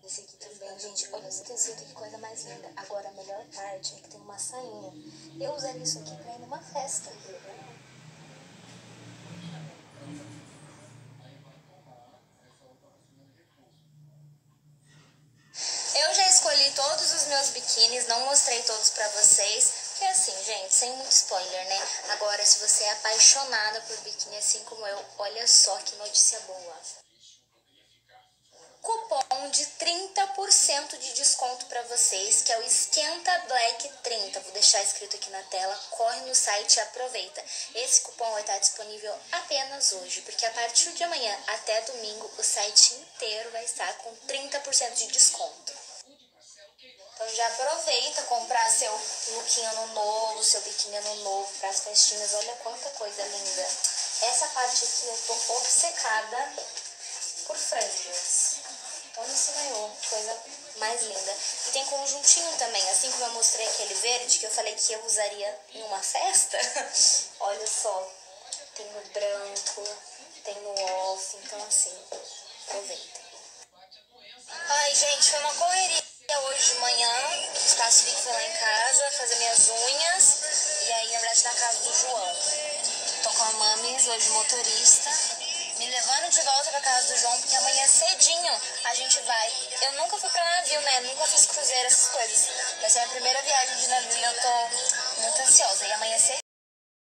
Esse aqui também, gente, olha esse tecido, que coisa mais linda. Agora, a melhor parte é que tem uma sainha. Eu usaria isso aqui pra ir numa festa. Eu já escolhi todos os meus biquínis, não mostrei todos pra vocês, porque assim, gente, sem muito spoiler, né? Agora, se você é apaixonada por biquíni assim como eu, olha só que notícia boa. Cupom de 30% de desconto pra vocês, que é o Esquenta Black 30. Vou deixar escrito aqui na tela, corre no site e aproveita. Esse cupom vai estar disponível apenas hoje, porque a partir de amanhã até domingo, o site inteiro vai estar com 30% de desconto. Então já aproveita comprar seu lookinho ano novo, seu biquíni ano novo para as festinhas. Olha quanta coisa linda. Essa parte aqui eu tô obcecada por franjas. Olha esse maiô, coisa mais linda. E tem conjuntinho também, assim como eu mostrei aquele verde que eu falei que eu usaria em uma festa. Olha só, tem no branco, tem no off, então assim, aproveitem. Ai, gente, foi uma correria hoje de manhã. O Espaço Fique foi lá em casa fazer minhas unhas. E aí, na verdade, na casa do João. Tô com a Mamis, hoje motorista, me levando de volta pra casa do João, porque amanhã cedinho a gente vai. Eu nunca fui pra navio, né? Nunca fiz cruzeiro, essas coisas. Vai ser a minha primeira viagem de navio e eu tô muito ansiosa. E amanhã cedinho